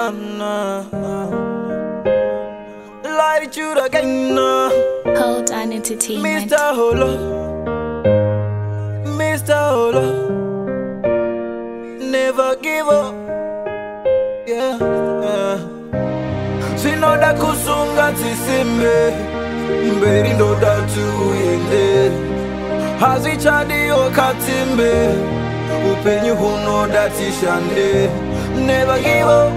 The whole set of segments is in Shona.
nah. Light you again, nah. Hold on Entertainment. Mr. Holo, Mr. Holo, never give up, yeah. Sinoda kusunga tisimbe, mberi ndoda tuende. Hazichadi okatimbe, upenyu hunoda tishande. Never give up,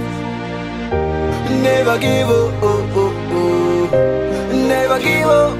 never give up, oh, oh, oh. Never give up,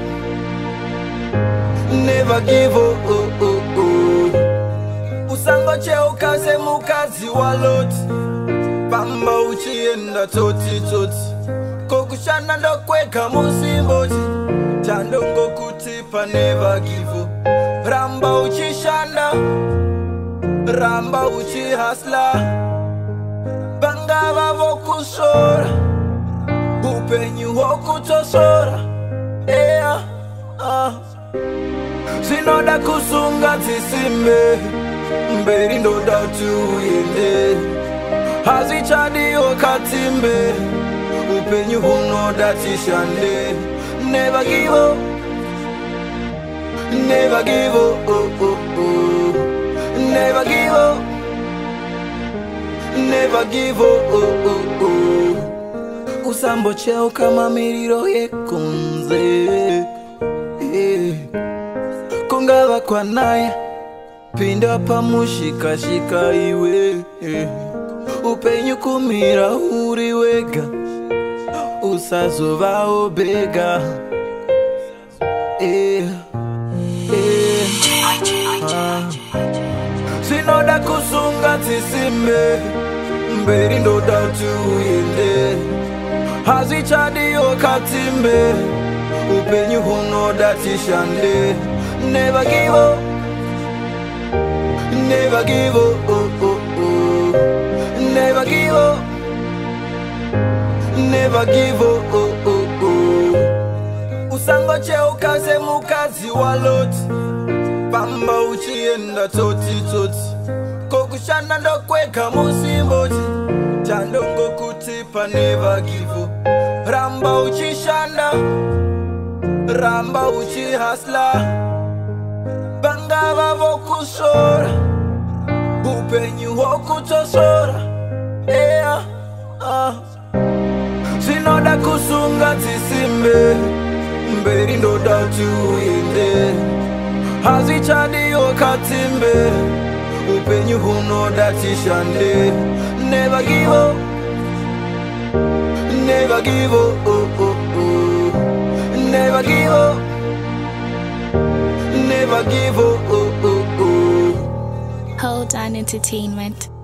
never give up, oh, oh, oh. Usango cheo kaze mukazi waloti, pamba uchienda toti toti. Kokushana ndo kweka musimboti, chandongo kutipa never give up. Ramba uchishanda, ramba uchihasla, banga vavo kusora, upenyu wokutosora, yeah, Sinoda kusunga tisimbe, mberi ndoda tuende. Hazichadi okatimbe, upenyu hunoda tishande. Never give up, never give up, oh, oh, oh. Never give up, never give up, oh, oh, oh. Usambo cheo kama miriro yekunze, Kungava kwa naye, pinda pamushika shika iwe, upenyu kumira uriwega, usazova obega, Sinoda kusunga tisimbe, mberi ndoda tuende. Hazichadi okatimbe, upenyu hunoda tishande. Never give up, never give up, oh, oh, oh. Never give up, never give up, oh, oh, oh. Usango cheo kaze mukazi waloti, pamba uchienda toti toti. Kokushana ndo kweka musimboti, chandongo kutipa never give up. Ramba uchishanda, ramba uchihasla, banga vavo kusora, upenyu wokutosora, yeah, Sinoda kusunga tisimbe, mberi ndoda tuende. Hazichadi okatimbe, upenyu hunoda tishande. Never give up, never give up, oh, oh, oh. Never give up, never give up, oh, oh, oh. Hold on Entertainment.